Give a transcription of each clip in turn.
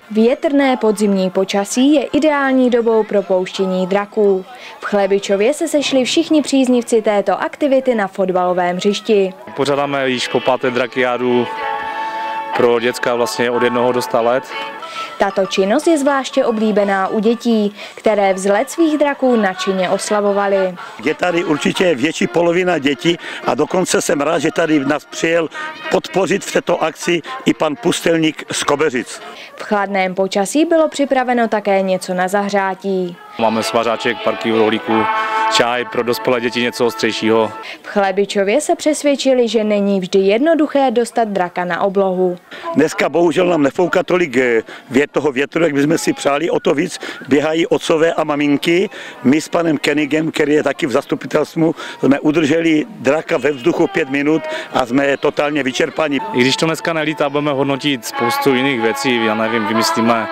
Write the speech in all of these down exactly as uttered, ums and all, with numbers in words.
Větrné podzimní počasí je ideální dobou pro pouštění draků. V Chlebičově se sešli všichni příznivci této aktivity na fotbalovém hřišti. Pořádáme již po páté drakiádu pro děcka vlastně od jednoho do sta let. Tato činnost je zvláště oblíbená u dětí, které vzlet svých draků nadšeně oslavovaly. Je tady určitě větší polovina dětí a dokonce jsem rád, že tady nás přijel podpořit v této akci i pan Pustelník z Kobeřic. V chladném počasí bylo připraveno také něco na zahřátí. Máme svařáček, parky v rohlíku, čaj pro dospělé děti, něco ostřejšího. V Chlebičově se přesvědčili, že není vždy jednoduché dostat draka na oblohu. Dneska bohužel nám nefouká tolik vět toho větru, jak bychom si přáli, o to víc běhají otcové a maminky. My s panem Kenigem, který je taky v zastupitelstvu, jsme udrželi draka ve vzduchu pět minut a jsme totálně vyčerpaní. I když to dneska nelítá, budeme hodnotit spoustu jiných věcí, já nevím, vymyslíme,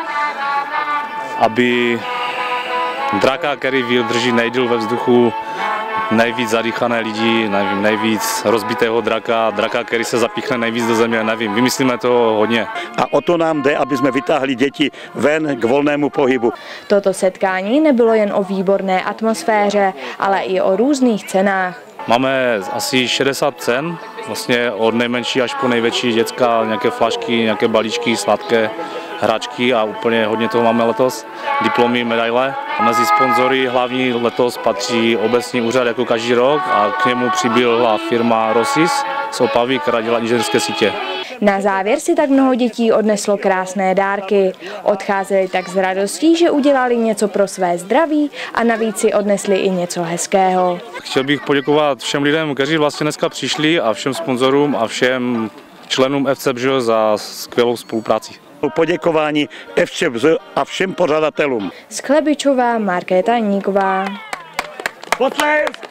aby draka, který vydrží nejdýl ve vzduchu, nejvíc zadýchané lidi, nevím, nejvíc rozbitého draka, draka, který se zapíchne nejvíc do země, nevím, vymyslíme to hodně. A o to nám jde, aby jsme vytáhli děti ven k volnému pohybu. Toto setkání nebylo jen o výborné atmosféře, ale i o různých cenách. Máme asi šedesát cen, vlastně od nejmenší až po největší děcka, nějaké flašky, nějaké balíčky, sladké hračky a úplně hodně toho máme letos. Diplomy, medaile. A mezi sponzory hlavní letos patří obecní úřad jako každý rok a k němu přibyla firma Rosis z Opavy, která dělá inženýrské sítě. Na závěr si tak mnoho dětí odneslo krásné dárky. Odcházeli tak s radostí, že udělali něco pro své zdraví a navíc si odnesli i něco hezkého. Chtěl bych poděkovat všem lidem, kteří vlastně dneska přišli a všem sponzorům a všem členům F C B Ž za skvělou spolupráci. Poděkování F C B Ž a všem pořadatelům. Z Chlebičova Markéta Níková. Potlesk!